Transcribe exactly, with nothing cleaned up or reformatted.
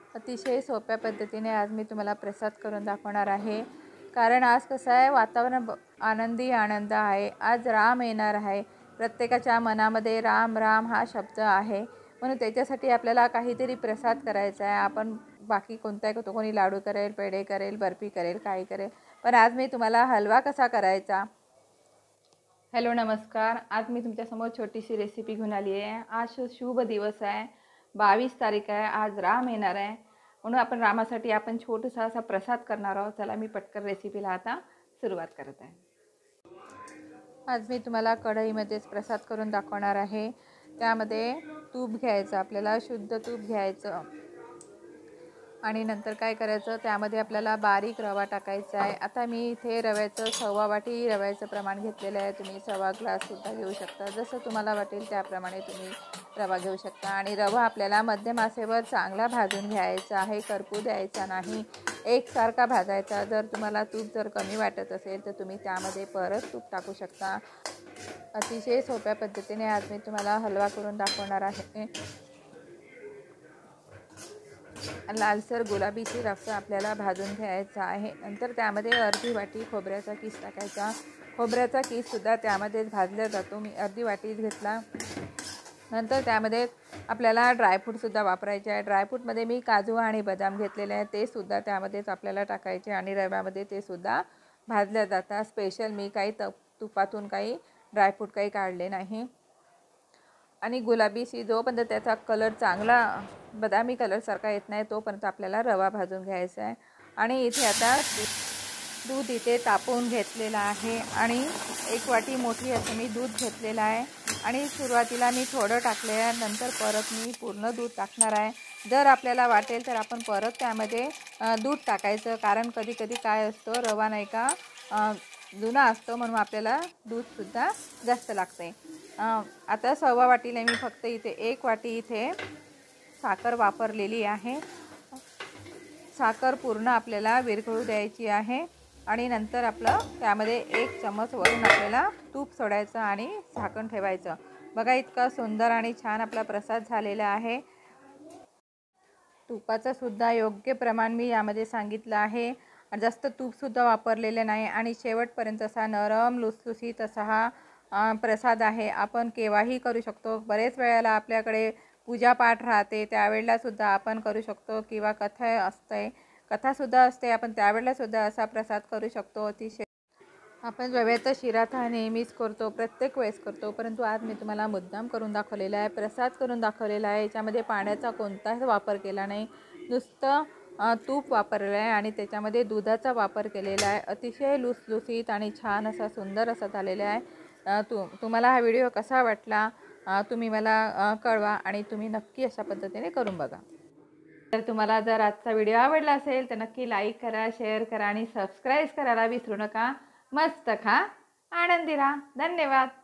अतिशय सोप्या पद्धतीने आज मी तुम्हाला प्रसाद करून दाखवणार आहे। कारण आज कसं आहे, वातावरण आनंदी आनंद आहे। आज राम येणार आहे। प्रत्येकाच्या मनामध्ये राम राम हा शब्द आहे, म्हणून त्याच्यासाठी आपल्याला काहीतरी प्रसाद करायचा आहे। आपण बाकी कोणताही करतो, कोणी लाडू करेल, पेढे करेल, बर्फी करेल, काही करेल, पण आज मी तुम्हाला हलवा कसा करायचा। हॅलो नमस्कार, आज मी तुमच्यासमोर छोटीशी रेसिपी घेऊन आली आहे। आज शुभ दिवस आहे, बावीस तारीख आहे। आज राम येणार आहे, म्हणून आपण रामासाठी आपण छोटासा असा प्रसाद करणार आहोत। चला मी पटकन रेसिपीला आता सुरुवात करत आहे। आज मी तुम्हाला कढईमध्येच प्रसाद करून दाखवणार आहे। त्यामध्ये तूप घ्यायचं, आपल्याला शुद्ध तूप घ्यायचं आणि नंतर काय करायचं, त्यामध्ये आपल्याला बारीक रवा टाकायचा आहे। आता मी इथे रव्याचं सव्वा वाटी रव्याचं प्रमाण घेतलेलं आहे। तुम्ही सव्वा ग्लास सुद्धा घेऊ शकता, जसं तुम्हाला वाटेल त्याप्रमाणे तुम्ही रवा घेऊ शकता। आणि रवा आपल्याला मध्यम आचेवर चांगला भाजून घ्यायचा आहे, करपू द्यायचा नाही, एकसारखा भाजायचा। जर तुम्हाला तूप जर कमी वाटत असेल तर तुम्ही त्यामध्ये परत तूप टाकू शकता। अतिशय सोप्या पद्धतीने आज मी तुम्हाला हलवा करून दाखवणार आहे। लालसर गुलाबीची रंग आपल्याला भाजून घ्यायचा आहे। नंतर त्यामध्ये अर्धी वाटी खोबऱ्याचा किस टाकायचा। खोबऱ्याचा किस सुद्धा त्यामध्येच भाजला जातो, मी अर्धी वाटीच घेतला। नंतर त्यामध्ये आपल्याला ड्रायफ्रूट सुद्धा वापरायचे आहे। ड्रायफ्रूटमध्ये मी काजू आणि बदाम घेतलेले आहे, ते सुद्धा त्यामध्येच आपल्याला टाकायचे आणि रव्यामध्ये ते सुद्धा भाजल्या जातात। स्पेशल मी काही त तुपातून काही ड्रायफ्रूट काही काढले नाही। आणि गुलाबीशी जोपर्यंत त्याचा कलर चांगला बदामी कलरसारखा येत नाही तोपर्यंत आपल्याला रवा भाजून घ्यायचा आहे। आणि इथे आता दूध इथे तापवून घेतलेला आहे आणि एक वाटी मोठी असं मी दूध घेतलेलं आहे। आणि सुरुवातीला मी थोडं टाकले आहे, नंतर परत मी पूर्ण दूध टाकणार आहे। जर आपल्याला वाटेल तर आपण परत त्यामध्ये दूध टाकायचं, कारण कधी कधी काय असतं, रवा नाही का जुना असतो, म्हणून आपल्याला दूधसुद्धा जास्त लागते। आता सव्वा वाटीला मी फक्त इथे एक वाटी इथे साखर वापरलेली आहे। साखर पूर्ण आपल्याला विरघळू द्यायची आहे आणि नंतर आपलं त्यामध्ये एक चमच वरून आपल्याला तूप सोडायचं आणि झाकण ठेवायचं। बघा इतका सुंदर आणि छान आपला प्रसाद झालेला आहे। तुपाचं सुद्धा योग्य प्रमाण मी यामध्ये सांगितलं आहे, जास्त तूपसुद्धा वापरलेलं नाही। आणि शेवटपर्यंत असा नरम लुसलुसीत असा हा प्रसाद आहे। आपण केव्हाही करू शकतो, बरेच वेळेला आपल्याकडे पूजापाठ राहते त्यावेळेला सुद्धा आपण करू शकतो, किंवा कथा असते कथासुद्धा असते, आपण त्यावेळेला सुद्धा असा प्रसाद करू शकतो। अतिशय आपण रव्याचा शिरा तर नेहमीच करतो, प्रत्येक वेळेस करतो, परंतु आज मी तुम्हाला मुद्दाम करून दाखवलेला आहे, प्रसाद करून दाखवलेला आहे। याच्यामध्ये पाण्याचा कोणताच वापर केला नाही, नुसतं तूप वापरलेलं आहे आणि त्याच्यामध्ये दुधाचा वापर केलेला आहे। अतिशय लुसलुसीत आणि छान असा सुंदर असा झालेला आहे। तु तुम्हाला हा व्हिडिओ कसा वाटला तुम्ही मला कळवा आणि तुम्ही नक्की अशा पद्धतीने करून बघा। तर तुम्हाला जर आजचा व्हिडिओ आवडला असेल तर नक्की लाईक करा, शेअर करा आणि सबस्क्राईब करायला विसरू नका। मस्त खा, आनंदी राहा। धन्यवाद।